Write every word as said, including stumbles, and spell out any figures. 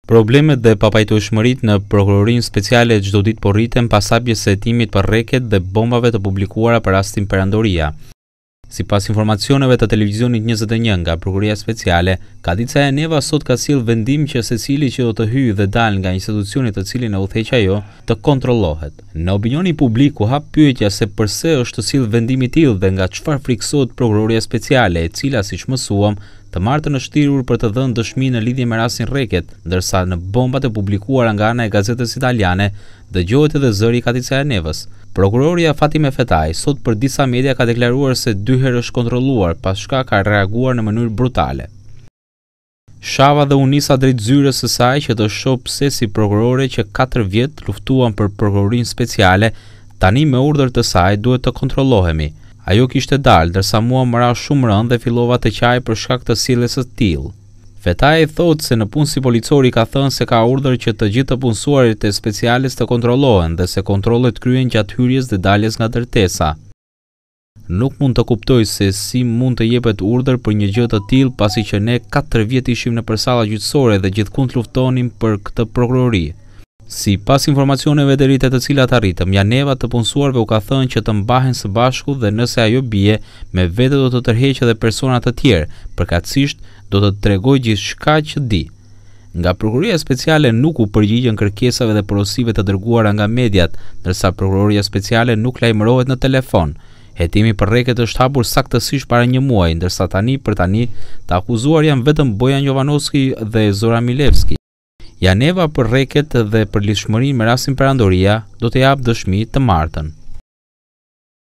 Problemet dhe papajtueshmëritë në prokurorinë speciale çdo ditë po rriten pas hapjes së hetimit për rreket dhe bombave të publikuara për rastin Perandoria. Sipas informacioneve të televizionit njëzet e një nga Prokuroria Speciale, Kadica Janeva sot ka sjellë vendim që secili që do të hyjë dhe dalë nga institucioni të cilin e udhëheq ajo të kontrollohet. Në opinionin publik u hap pyetja se pse është sjellë vendim i tillë dhe nga çfarë friksohet Prokuroria Speciale, e cila siç mësuam të martën është thirrur për të dhënë dëshmi në lidhje me rastin Rreket, ndërsa në bombat e publikuara nga ana e gazetës italiane dëgjohet edhe zëri i Kadica Janevës. Prokuroria Fatime Fetaj sot për disa media ka deklaruar se dy herë është kontrolluar, pas shka ka reaguar në mënyrë brutale. Shava dhe u nisa drejt zyrës së saj që të shoh pse si prokurore që katër vjet luftuan për prokurorinë speciale, tani me urdhër të saj duhet të kontrollohemi. Ajo kishte dalë, ndërsa mua më ra shumë rënd dhe fillova të qaj për shkak të sjelljes së tillë. Fetaj thotë se në punë si policori ka thënë se ka urdhër që të gjithë të punësuarit e specialis të kontrollohen dhe se kontrollet kryen gjatë hyrjes dhe daljes nga ndërtesa. Nuk mund të kuptoj se si mund të jepet urdhër për një gjë të tillë pasi që ne katër vjet ishim në përsalla gjyqësore dhe gjithkund luftonim për këtë prokurori. Si pas informacioneve deri te të cilat arritëm, Janeva të punësuarve u ka thënë që të mbahen së bashku dhe nëse ajo bie, me vete do të tërheqë edhe persona të tjerë, përkatësisht do të tregoj gjithçka që di. Nga Prokuroria Speciale nuk u përgjigjen kërkesave dhe porosive të dërguara nga mediat, ndërsa Prokuroria Speciale nuk lajmërohet në telefon. Hetimi për rreket është hapur saktësisht para një muaji, ndërsa tani për tani të akuzuar janë vetëm Bojan Jovanovski dhe Zora Milevski. Janeva për rreket dhe për lidhshmërinë me rastin Perandoria do të jap dëshmi të martën.